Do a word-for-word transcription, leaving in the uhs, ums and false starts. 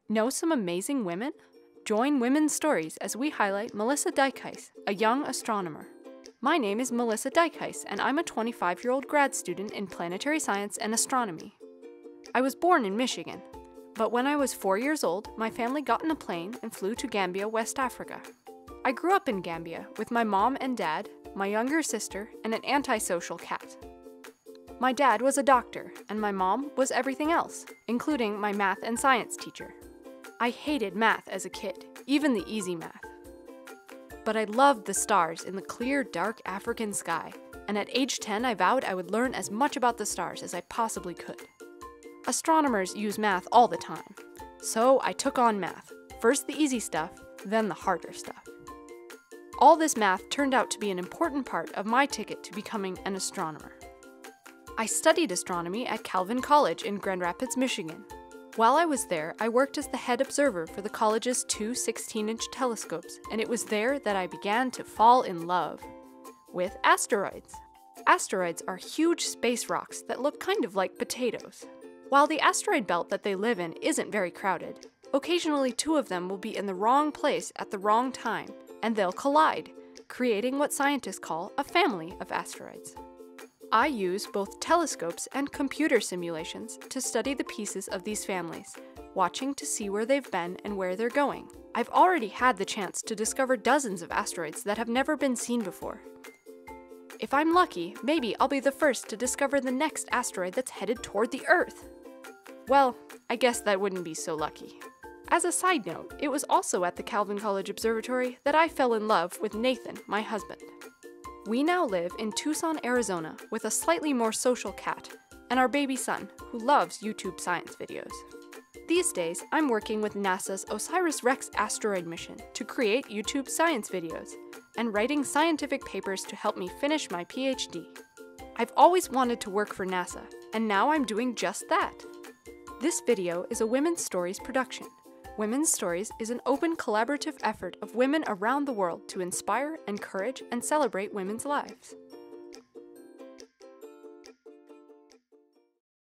Know some amazing women? Join Women's Stories as we highlight Melissa Dykhuis, a young astronomer. My name is Melissa Dykhuis, and I'm a twenty-five-year-old grad student in planetary science and astronomy. I was born in Michigan, but when I was four years old, my family got in a plane and flew to Gambia, West Africa. I grew up in Gambia with my mom and dad, my younger sister, and an antisocial cat. My dad was a doctor, and my mom was everything else, including my math and science teacher. I hated math as a kid, even the easy math. But I loved the stars in the clear, dark African sky, and at age ten I vowed I would learn as much about the stars as I possibly could. Astronomers use math all the time, so I took on math, first the easy stuff, then the harder stuff. All this math turned out to be an important part of my ticket to becoming an astronomer. I studied astronomy at Calvin College in Grand Rapids, Michigan. While I was there, I worked as the head observer for the college's two sixteen-inch telescopes, and it was there that I began to fall in love with asteroids. Asteroids are huge space rocks that look kind of like potatoes. While the asteroid belt that they live in isn't very crowded, occasionally two of them will be in the wrong place at the wrong time, and they'll collide, creating what scientists call a family of asteroids. I use both telescopes and computer simulations to study the pieces of these families, watching to see where they've been and where they're going. I've already had the chance to discover dozens of asteroids that have never been seen before. If I'm lucky, maybe I'll be the first to discover the next asteroid that's headed toward the Earth. Well, I guess that wouldn't be so lucky. As a side note, it was also at the Calvin College Observatory that I fell in love with Nathan, my husband. We now live in Tucson, Arizona, with a slightly more social cat, and our baby son, who loves YouTube science videos. These days, I'm working with NASA's OSIRIS-REx asteroid mission to create YouTube science videos, and writing scientific papers to help me finish my PhD. I've always wanted to work for NASA, and now I'm doing just that. This video is a Women's Stories production. Women's Stories is an open collaborative effort of women around the world to inspire, encourage, and celebrate women's lives.